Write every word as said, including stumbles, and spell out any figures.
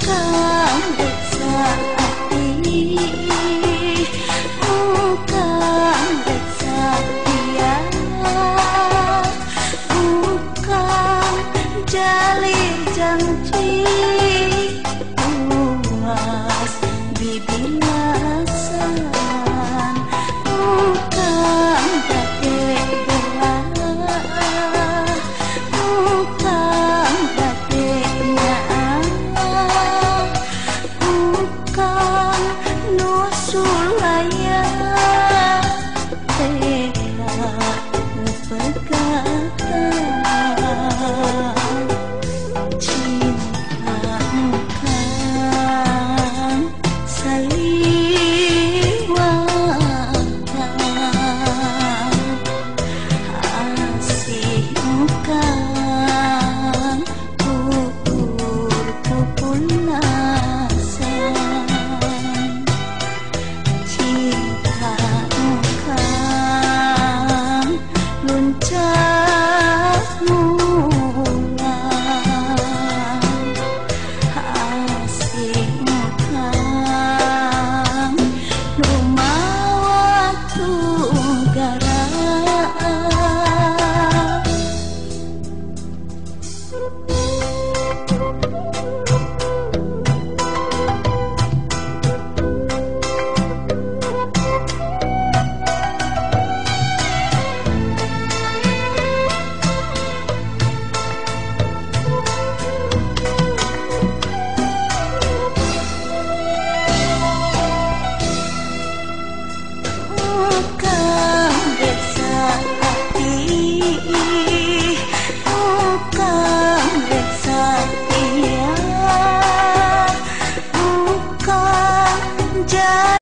Bukan reksa hati, bukan reksa dia, bukan jalin janji, puas bibir lasan, bukan gadek doa, bukan gadek nyaang, bukan nusulaya tela pegatan cinta bukan saliwatan, asih bukan pupur pupulasan, cinta bukan luncak mulan, asih bukan lumawa tugara. Bukan reksa hati, bukan reksa dia, bukan jalin